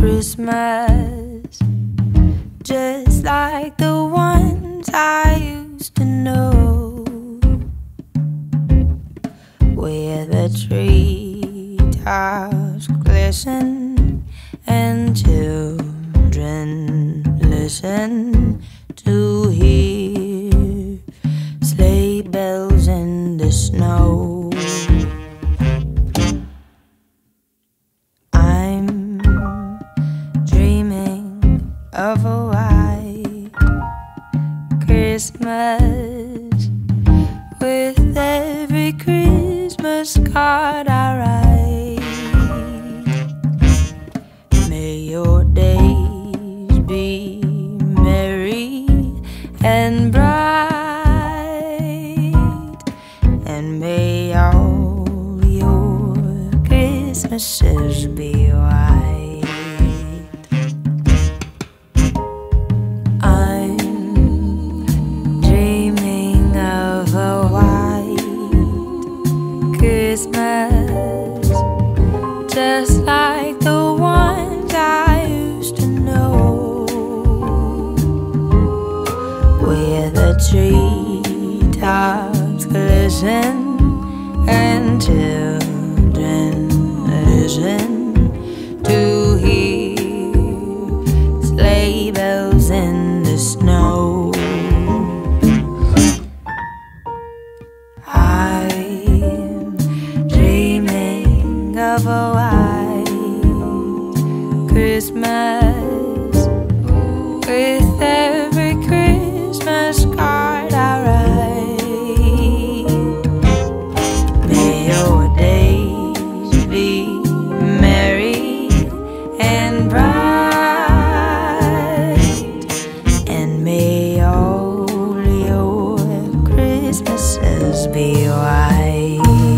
Christmas, just like the ones I used to know, where the treetops glisten and children listen to hear sleigh bells in the snow. I'm dreaming of a white Christmas, with every Christmas card I write. May your days be merry and bright, and may all your Christmases be white. I'm dreaming of a white Christmas, just like the ones I used to know, where the treetops glisten and children listen to hear sleigh bells in the snow. I'm dreaming of a white Christmas, with every Christmas card I write. May your days be merry and bright, and may all your Christmases be white.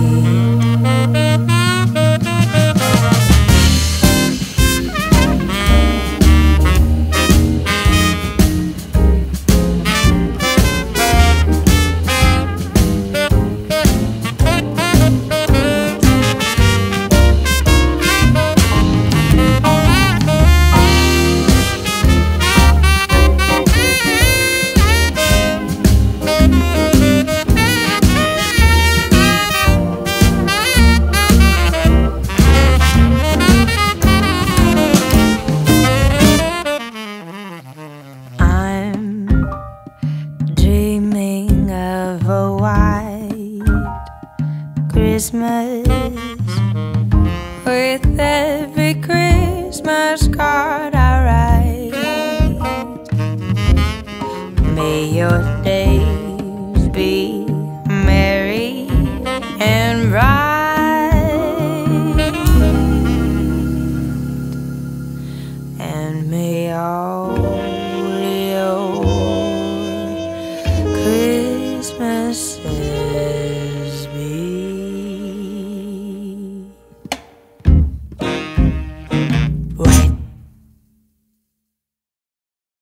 Dreaming of a white Christmas, with every Christmas card I write. May your days be merry and bright, and may all your Christmas